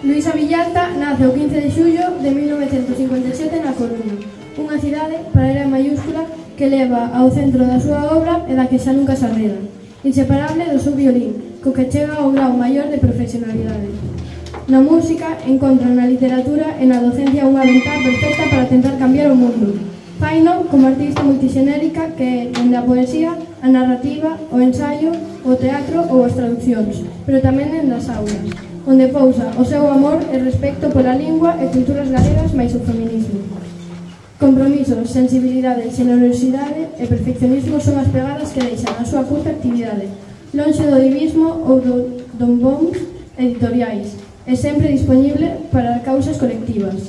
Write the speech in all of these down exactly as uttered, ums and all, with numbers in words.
Luisa Villalta nace o quince de xullo de mil novecentos cincuenta e sete na Coruña, unha cidade para ela mayúscula que leva ao centro da súa obra e da que xa nunca se arreda, inseparable do seu violín, co que chega ao grau maior de profesionalidade. Na música encontra na literatura e na docencia unha ventá perfecta para tentar cambiar o mundo. Faino como artista multixenérica que é dende a poesía, a narrativa, o ensaio, o teatro ou as traduccións, pero tamén dende as aulas, onde pousa o seu amor e respecto pola lingua e culturas galegas máis o feminismo. Compromiso, sensibilidade, xenerosidade e perfeccionismo son as pegadas que deixan a súa curta actividade, lonxe do divismo ou do domboms editoriais, e sempre disponible para causas colectivas.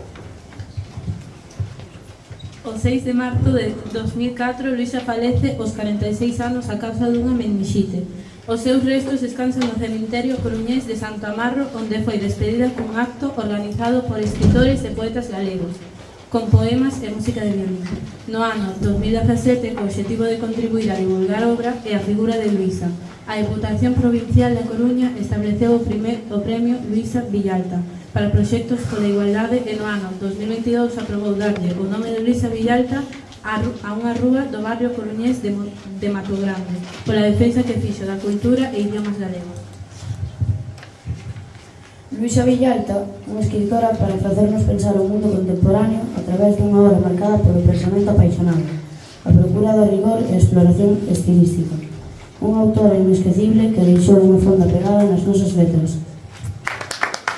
O seis de marzo de dos mil catro, Luisa falece aos corenta e seis anos a causa dunha meningite. Os seus restos descansan no cemiterio coruñés de Santo Amarro, onde foi despedida cun acto organizado por escritores e poetas galegos, con poemas e música de violín. No ano dos mil dezasete, co obxectivo de contribuir a divulgar a obra e a figura de Luisa, a Deputación Provincial da Coruña estableceu o, primer, o premio Luisa Villalta para proxectos pola igualdade e no ano dos mil veintidós aprobou darlle o nome de Luisa Villalta a unha rúa do barrio coruñés de, de Mato Grande, pola defensa que fixo da cultura e idiomas galegos. Luisa Villalta, unha escritora para facernos pensar o mundo contemporáneo a través dunha obra marcada polo pensamento apaixonado, a procura do rigor e a exploración estilística. Unha autora inesquecible que deixou unha fonda pegada nas nosas letras.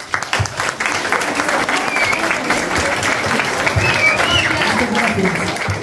Gracias.